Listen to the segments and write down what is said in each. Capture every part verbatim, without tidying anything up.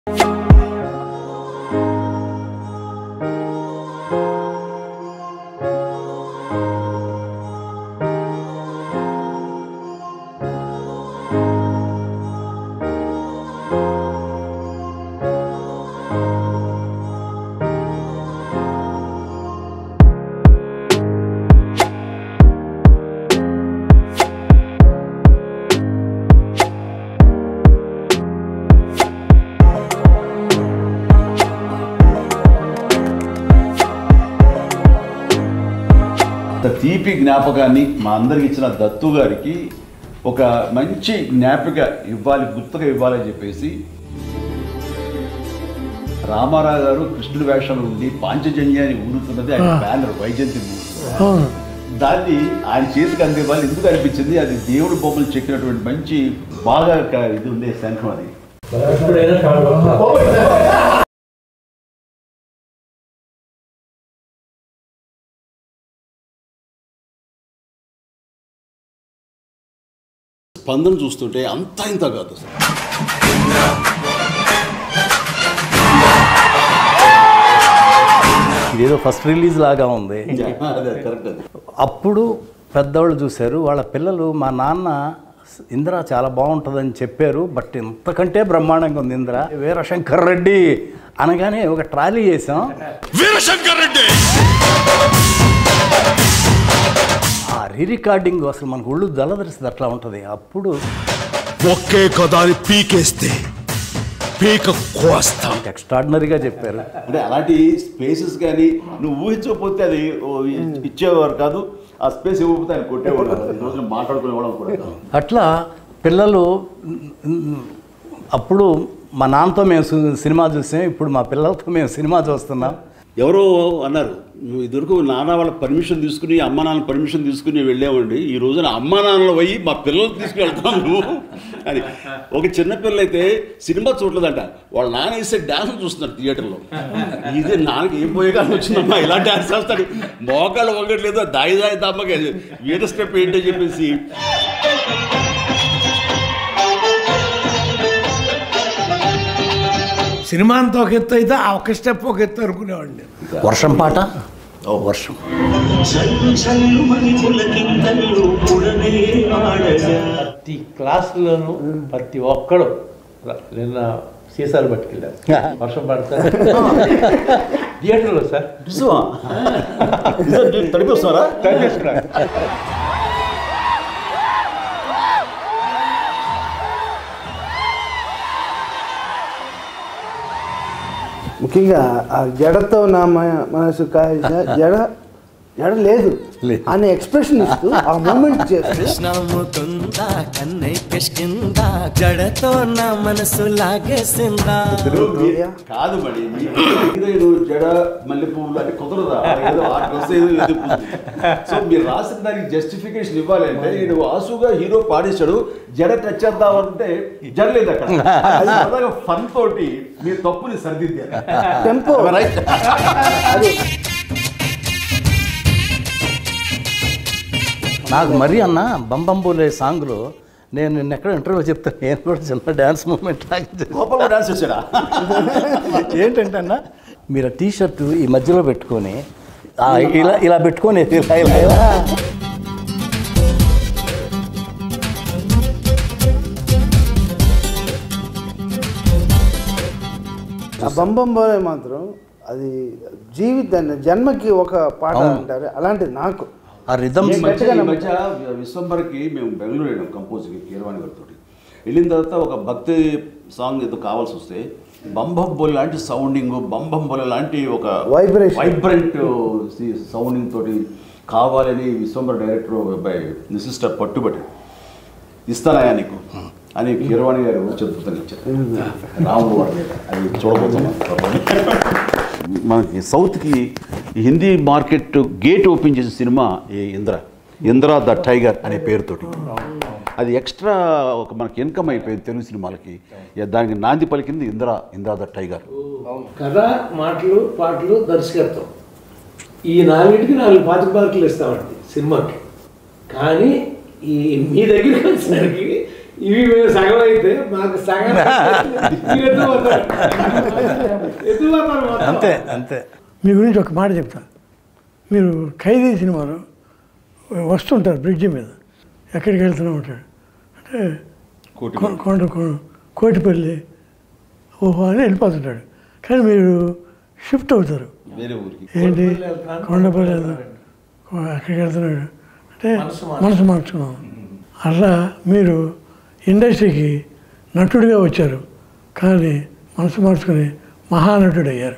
తీపి జ్ఞాపకాన్ని మా అందరికి ఇచ్చిన దత్తు గారికి ఒక మంచి జ్ఞాపిక ఇవ్వాలి, గుర్తుగా ఇవ్వాలని చెప్పేసి రామారావు గారు కృష్ణుడి వేషంలో ఉండి పాంచజన్యాన్ని ఊరుతున్నది ఆయన బ్యానర్ వైజయంతి. దాన్ని ఆయన చేతికి అందివ్వాలి ఎందుకు అనిపించింది, అది దేవుడు బొమ్మలు చెక్కినటువంటి మంచి బాగా ఇది ఉండే శంఖం అది. స్పందన చూస్తుంటే అంతా ఇంత కాదు సార్. ఇదేదో ఫస్ట్ రిలీజ్ లాగా ఉంది. అప్పుడు పెద్దవాళ్ళు చూశారు, వాళ్ళ పిల్లలు మా నాన్న ఇంద్ర చాలా బాగుంటుందని చెప్పారు, బట్ ఇంతకంటే బ్రహ్మాండంగా ఉంది ఇంద్ర. వీరశంకర్ రెడ్డి అనగానే ఒక ట్రాలీ చేసాం. వీరశంకర్ రెడ్డి ఆ రీ రికార్డింగ్ అసలు మనకు ఒళ్ళు దళదరిస్తుంది, అట్లా ఉంటుంది. అప్పుడు ఒకే కదాని పీకేస్తే పీక కోస్తాం ఎక్స్ట్రాడినరీగా చెప్పారు. అంటే అలాంటి స్పేసెస్ కానీ నువ్వు ఊహించకపోతే అది ఇచ్చేవారు కాదు, ఆ స్పేస్ ఇవ్వకపోతే ఆయన కొట్టేవాడు, రోజున మాట్లాడుకునేవాళ్ళం కూడా. అట్లా పిల్లలు అప్పుడు మా నాన్నతో మేము సినిమా చూసాం, ఇప్పుడు మా పిల్లలతో మేము సినిమా చూస్తున్నాం. ఎవరో అన్నారు, నువ్వు ఇదివరకు నాన్న వాళ్ళ పర్మిషన్ తీసుకుని అమ్మ నాన్న పర్మిషన్ తీసుకుని వెళ్ళామండి, ఈ రోజున అమ్మ నాన్నలు పోయి మా పిల్లలు తీసుకుని వెళ్తాం నువ్వు అని. ఒక చిన్నపిల్లలు అయితే సినిమా చూడలేదంట, వాళ్ళ నాన్న వేసే డ్యాన్స్ చూస్తున్నారు థియేటర్లో. ఇది నాన్నకి ఏం పోయేగానే వచ్చిందమ్మా ఇలా డ్యాన్స్ చేస్తాడు, మోకాళ్ళు ఒకట్లేదు, దాయి దాయి దమ్మగా వీట స్టెప్ ఏంటని చెప్పేసి. సినిమా అంతా ఒక ఎత్తు అయితే ఆ ఒక స్టెప్ ఒక ఎత్తు అనుకునేవాడిని. వర్షం పాట, వర్షం ప్రతి క్లాసులోనూ ప్రతి ఒక్కడు నిన్న సీసాలు పట్టుకెళ్ళారు, వర్షం పడతారు థియేటర్లో సార్. తడిపి వస్తారా? ముఖ్యంగా ఆ జడతో నా మనసు కాల్చిన జడ జడ లేదు అనే ఎక్స్ప్రెషన్ ఇస్తూ ఆ మూమెంట్ చేస్తూ జడతో నా మనసు లాగేసిందా కాదు మరి జడ మల్లె పువ్వులు అంటే కుదరదా, సో మీరు రాసిన దానికి జస్టిఫికేషన్ ఇవ్వాలంటే నేను ఆసుగా హీరో పాడేశాడు, జడ టచ్ చేద్దామంటే జడ లేదు అక్కడ. ఫన్ తోటి మీరు తప్పుని సరిదిద్దారు. టెంపో అది నాకు మరీ అన్న బంబంబోలే సాంగ్లో నేను నిన్న ఎక్కడ ఇంటర్వ్యూలో చెప్తాను, నేను కూడా చిన్న డ్యాన్స్ మూమెంట్ లాగా డాన్స్ చేశాడా ఏంటంటే అన్న మీరు ఆ టీషర్టు ఈ మధ్యలో పెట్టుకొని ఇలా ఇలా పెట్టుకొని ఇలా ఇలా ఇలా ఆ బంబంబోలే మాత్రం అది జీవితాన్ని జన్మకి ఒక పాట అంటారు, అలాంటిది నాకు ఆ రిథమ్. ఈ మధ్య విశ్వంబర్కి మేము బెంగళూరు వెళ్ళాం కంపోజ్కి కీరవాణి గారితో. వెళ్ళిన తర్వాత ఒక భక్తి సాంగ్ ఏదో కావాల్సి వస్తే బంబంబోలి లాంటి సౌండింగ్, బంబంబోలి లాంటి ఒక వైబ్రేషన్ వైబ్రెంట్ సౌండింగ్ తోటి కావాలని విశ్వంబర్ డైరెక్టర్ బై సిస్టర్ పట్టుబట్టి ఇస్తానయా నీకు అని కీరవాణి గారు చెప్తున్నా ఇచ్చారు. రాముడు వాడు అది చూడబోతున్నాం. మనకి సౌత్కి హిందీ మార్కెట్ గేట్ ఓపెన్ చేసిన cinema Indra Indra the tiger అనే పేరుతోటి. అది ఎక్స్ట్రా ఒక మనకి ఇన్కమ్ అయిపోయింది తెలుగు సినిమాలకి. దానికి నాంది పలికింది ఇంద్ర ఇంద్ర ద టైగర్. కథ, మాటలు, పాటలు, దర్శకత్వం ఈ నాలుగింటికి నాలుగు పాతిక మార్కులు ఇస్తామండి సినిమాకి. కానీ ఈ మీ దగ్గరికి వచ్చేసరికి ఇవి మేము సగం అయితే మాకు సగం ఎత్తుపోతారు ఎత్తుపోతారు మొత్తం. అంతే అంతే. మీ గురించి ఒక మాట చెప్తా. మీరు ఖైదీ సినిమాలో వస్తుంటారు బ్రిడ్జి మీద, ఎక్కడికి వెళ్తూనే ఉంటాడు అంటే కొ- కొండ కొ- కోటిపల్లి ఓహో అని వెళ్ళిపోతుంటాడు. కానీ మీరు షిఫ్ట్ అవుతారు. వేరే ఊరికి ఏంటి కొండపల్లి వెళ్తాడు, అక్కడికి వెళ్తున్నాడు అంటే మనసు మార్చుకున్నాం. అలా మీరు ఇండస్ట్రీకి నటుడిగా వచ్చారు, కానీ మనసు మార్చుకుని మహానటుడు అయ్యారు.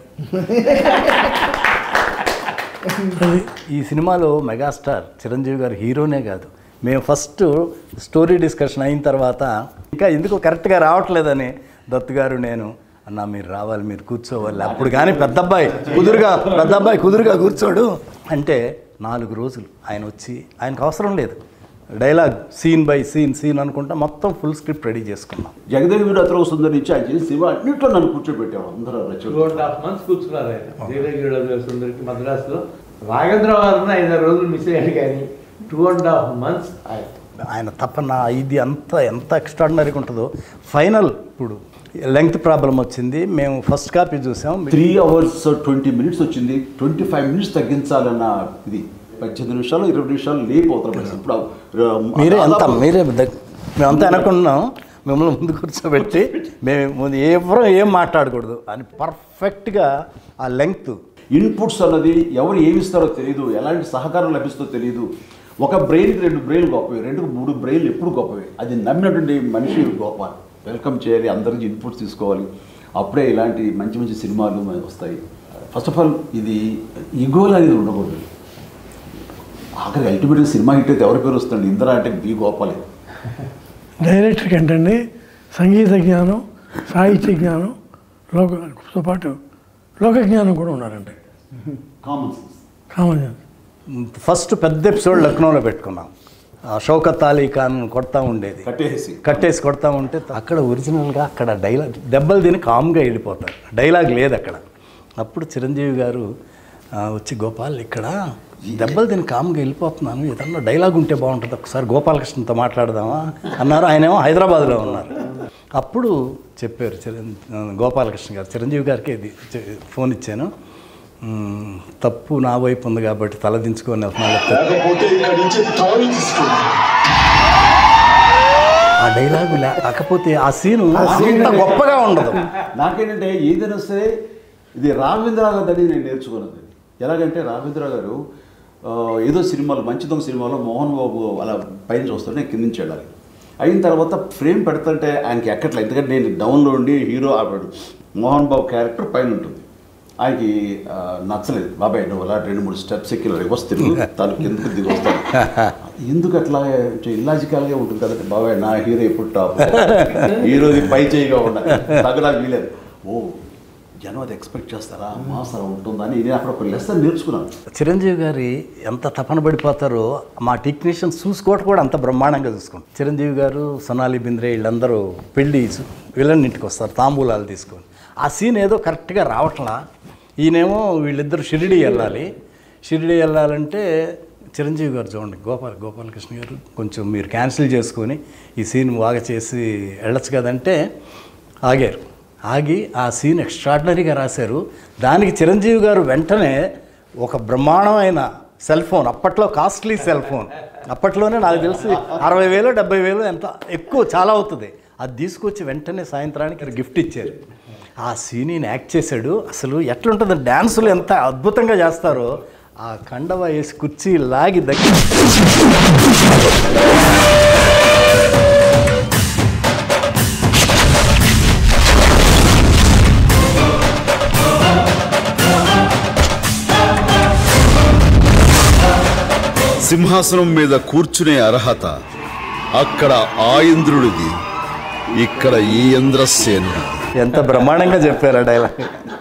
అది ఈ సినిమాలో మెగాస్టార్ చిరంజీవి గారు హీరోనే కాదు, మేము ఫస్ట్ స్టోరీ డిస్కషన్ అయిన తర్వాత ఇంకా ఎందుకు కరెక్ట్గా రావట్లేదని దత్తు గారు నేను అన్న మీరు రావాలి, మీరు కూర్చోవాలి, అప్పుడు కానీ పెద్ద అబ్బాయి కుదురుగా పెద్ద అబ్బాయి కుదురుగా కూర్చోడు అంటే నాలుగు రోజులు ఆయన వచ్చి, ఆయనకు అవసరం లేదు dialogue, scene by scene scene అనుకుంటా మొత్తం ఫుల్ స్క్రిప్ట్ రెడీ చేసుకున్నాం. జగదేవి వీరు అతను సుందరి నుంచి ఆయన చేసిన సినిమా అన్నింటిలో నన్ను కూర్చోబెట్టాము అందరూ టూ రచన అండ్ హాఫ్ మంత్స్ కూర్చున్నారు ఆయన జగదేవి సుందరికి మద్రాసులో. రాఘేంద్ర వారిని ఐదారు రోజులు మిస్ అయ్యాడు, కానీ టూ అండ్ హాఫ్ మంత్స్ ఆయన ఆయన తపన ఇది అంతా ఎంత ఎక్స్ట్రాడినరీగా ఉంటుందో. ఫైనల్ ఇప్పుడు లెంగ్త్ ప్రాబ్లం వచ్చింది, మేము ఫస్ట్ కాపీ చూసాం, త్రీ అవర్స్ ట్వంటీ మినిట్స్ వచ్చింది, ట్వంటీ ఫైవ్ మినిట్స్ తగ్గించాలన్న ఇది పద్దెనిమిది నిమిషాలు ఇరవై నిమిషాలు లేపు అవుతాం. ఇప్పుడు మీరే అంతా మీరే దగ్- మేమంతా అనుకున్నాం మిమ్మల్ని ముందు కూర్చోబెట్టి మేము ముందు ఎవరో ఏం మాట్లాడకూడదు అని పర్ఫెక్ట్గా ఆ లెంగ్త్. ఇన్పుట్స్ అన్నది ఎవరు ఏమి ఇస్తారో తెలియదు, ఎలాంటి సహకారం లభిస్తుందో తెలియదు. ఒక బ్రెయిన్కి రెండు బ్రెయిన్లు గొప్పవి, రెండుకు మూడు బ్రెయిన్లు ఎప్పుడు గొప్పవి. అది నమ్మినటువంటి మనిషి గొప్ప. వెల్కమ్ చేయాలి, అందరికి ఇన్పుట్స్ తీసుకోవాలి, అప్పుడే ఇలాంటి మంచి మంచి సినిమాలు మనకు వస్తాయి. ఫస్ట్ ఆఫ్ ఆల్ ఇది ఈగోలు అనేది ఉండకూడదు. ఆఖరి అల్టిమేట్గా సినిమా హిట్ అయితే ఎవరి పేరు వస్తుంది? ఇందిరా అంటే బి గోపాలే. డైరెక్టర్కి ఏంటండి సంగీత జ్ఞానం, సాహిత్య జ్ఞానం, లోకతో పాటు లోక జ్ఞానం కూడా ఉన్నారండి. Common sense. కామన్. ఫస్ట్ పెద్ద ఎపిసోడ్ లక్నోలో పెట్టుకున్నాం. ఆ షౌకత్ అలీ ఖాన్ కొడతా ఉండేది, కట్టేసి కట్టేసి కొడతా ఉంటే అక్కడ ఒరిజినల్గా అక్కడ డైలాగ్ దెబ్బలు తిని కామ్గా వెళ్ళిపోతారు, డైలాగ్ లేదు అక్కడ. అప్పుడు చిరంజీవి గారు ఆ, వచ్చి గోపాల్ ఇక్కడ దెబ్బలు తిని కామ్గా వెళ్ళిపోతున్నాను, ఏదన్నా డైలాగ్ ఉంటే బాగుంటుంది, ఒకసారి గోపాలకృష్ణతో మాట్లాడదామా అన్నారు. ఆయనేమో హైదరాబాద్లో ఉన్నారు. అప్పుడు చెప్పారు చిరం గోపాలకృష్ణ గారు చిరంజీవి గారికి ఇది ఫోన్ ఇచ్చాను, "మ్మ్, తప్పు నా వైపు ఉంది కాబట్టి తలదించుకొని వెళ్తున్నాను." ఆ డైలాగు లేకపోతే ఆ సీను అంత గొప్పగా ఉండదు. నాకేంటంటే ఏదైనా సరే ఇది రాఘవేంద్రరావు గారి నేను నేర్చుకున్నది. ఎలాగంటే రాఘవేంద్రరావు గారు ఆ, ఏదో సినిమాలో మంచి దొంగ సినిమాలో మోహన్ బాబు అలా పైన చూస్తుంటే నేను కింద నుంచి వెళ్ళాలి. అయిన తర్వాత ఫ్రేమ్ పెడుతుంటే ఆయనకి ఎక్కట్లే, ఎందుకంటే నేను డౌన్లో ఉండి హీరో ఆపాడు, మోహన్ బాబు క్యారెక్టర్ పైన ఉంటుంది. ఆయనకి ఆ, నచ్చలేదు. బాబాయ్ నువ్వు అలా రెండు మూడు స్టెప్స్ ఎక్కి రివర్స్ తిరుగు, తను కిందకి దిగి వస్తాను. ఎందుకు అట్లా ఇల్లాజికల్గా ఉంటుంది కదంటే, బాబాయ్ నా హీరో ఎప్పుడు టాప్, హీరోది పై చేయిగా ఉండాలి, తగ్గడానికి వీలేదు. ఓ జనం అది ఎక్స్పెక్ట్ చేస్తారా, మాసరా ఉంటుందని నేను అక్కడ ఒక లెసన్ నేర్చుకున్నాను. చిరంజీవి గారి ఎంత తపన పడిపోతారో మా టెక్నీషియన్స్ చూసుకోవటం కూడా అంత బ్రహ్మాండంగా చూసుకుంటాం. చిరంజీవి గారు, సొనాలి బింద్రే వీళ్ళందరూ పెళ్ళి వీళ్ళన్నింటికి వస్తారు తాంబూలాలు తీసుకొని. ఆ సీన్ ఏదో కరెక్ట్గా రావట్లా. ఈయనేమో వీళ్ళిద్దరు షిరిడి వెళ్ళాలి. షిరిడి వెళ్ళాలంటే చిరంజీవి గారు చూడండి, గోపాల్ గోపాలకృష్ణ గారు కొంచెం మీరు క్యాన్సిల్ చేసుకొని ఈ సీన్ బాగా చేసి వెళ్ళొచ్చు కదంటే ఆగారు. ఆగి ఆ సీన్ ఎక్స్ట్రాడినరీగా రాశారు. దానికి చిరంజీవి గారు వెంటనే ఒక బ్రహ్మాండమైన సెల్ ఫోన్, అప్పట్లో కాస్ట్లీ సెల్ ఫోన్, అప్పట్లోనే నాకు తెలిసి అరవై వేలు డెబ్బై వేలు ఎంత ఎక్కువ చాలా అవుతుంది, అది తీసుకొచ్చి వెంటనే సాయంత్రానికి గిఫ్ట్ ఇచ్చారు. ఆ సీన్ యాక్ట్ చేశాడు. అసలు ఎట్లుంటుంది, డ్యాన్సులు ఎంత అద్భుతంగా చేస్తారో. ఆ కండవ వేసి కుర్చీ లాగి దగ్గర సింహాసనం మీద కూర్చునే అర్హత అక్కడ ఆ ఇంద్రుడిది, ఇక్కడ ఈ ఇంద్రసేనుడు. ఎంత బ్రహ్మాండంగా చెప్పారు ఆ డైలాగ్.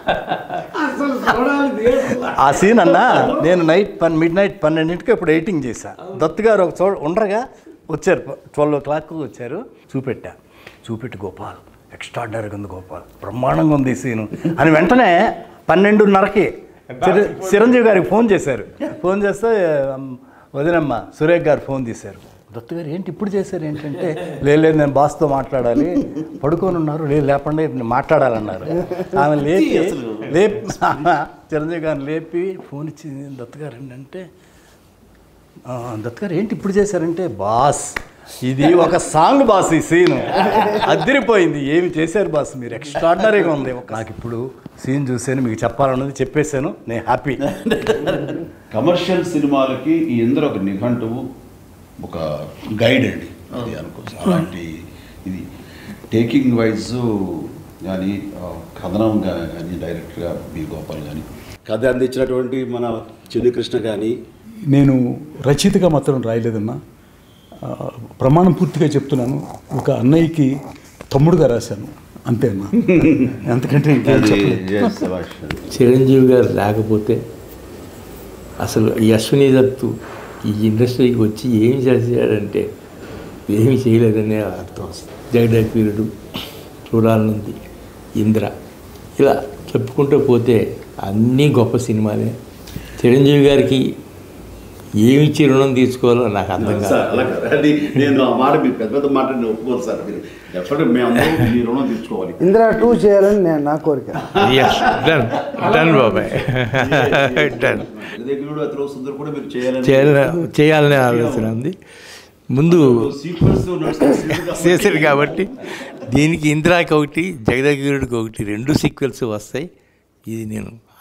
ఆ సీన్ అన్నా నేను నైట్ పన్ మిడ్ నైట్ పన్నెండింటికి ఇప్పుడు ఎడిటింగ్ చేశాను. దత్తు గారు ఒక చోట ఉండగా వచ్చారు, ట్వెల్వ్ ఓ క్లాక్ వచ్చారు. చూపెట్టా, చూపెట్టి గోపాల్ ఎక్స్ట్రాడినరీగా ఉంది గోపాల్, బ్రహ్మాండంగా ఉంది ఈ సీను అని వెంటనే పన్నెండున్నరకి చిరంజీవి గారికి ఫోన్ చేశారు. ఫోన్ చేస్తే వదినమ్మ సురేఖ్ గారు ఫోన్ చేశారు, దత్తు గారు ఏంటి ఇప్పుడు చేశారు ఏంటంటే లేదు నేను బాస్తో మాట్లాడాలి, పడుకొని ఉన్నారు, లేదు లేపండి నేను మాట్లాడాలన్నారు. ఆమె లేపి లేపి చిరంజీవి గారిని లేపి ఫోన్ ఇచ్చి దత్తు గారు ఏంటంటే దత్తు గారు ఏంటి ఇప్పుడు చేశారంటే బాస్ ఇది ఒక సాంగ్ బాస్, ఈ సీన్ అదిరిపోయింది, ఏమి చేశారు బాస్ మీరు, ఎక్స్ట్రాడినరీగా ఉంది. నాకు ఇప్పుడు సీన్ చూసాను, మీకు చెప్పాలన్నది చెప్పేశాను, నేను హ్యాపీ. కమర్షియల్ సినిమాలకి ఈ ఇంద్ర ఒక నిఘంటువు, ఒక గైడ్ అండి అది అనుకోవచ్చు. అలాంటి ఇది టేకింగ్ వైజ్ కానీ కథనం కానీ డైరెక్ట్గా బి గోపాల్ కానీ కథ అందించినటువంటి మన చిన్నకృష్ణ కానీ. నేను రచయితగా మాత్రం రాయలేదన్నా, ప్రమాణం పూర్తిగా చెప్తున్నాను, ఒక అన్నయ్యకి తమ్ముడుగా రాశాను అంతే అన్న. ఎందుకంటే చిరంజీవి గారు లేకపోతే అసలు ఈ అశ్విని దత్తు ఈ ఇండస్ట్రీకి వచ్చి ఏమి చేశాడంటే ఏమి చేయలేదనే అర్థం వస్తుంది. జగదేకవీరుడు, చూడాలనుంది, ఇంద్ర, ఇలా చెప్పుకుంటూ పోతే అన్నీ గొప్ప సినిమాలే. చిరంజీవి గారికి ఏమి ఇచ్చి రుణం తీసుకోవాలో నాకు అర్థం కాదు. నేను ఆ మాట మీరు పెద్ద పెద్ద మాట ఒప్పుకోరు సార్, మీరు ఎప్పటికీ మేము మీ రుణం తీర్చుకోవాలి. ఇంద్ర టూ చేయాలని నేను నా కోరిక. డన్ బాబాయ్, డన్. చేయాలనే ఆలోచన ఉంది. ముందు చేశారు కాబట్టి దీనికి ఇంద్రాకి ఒకటి, జగదేకవీరుడికి ఒకటి, రెండు సీక్వెల్స్ వస్తాయి. ఇది నేను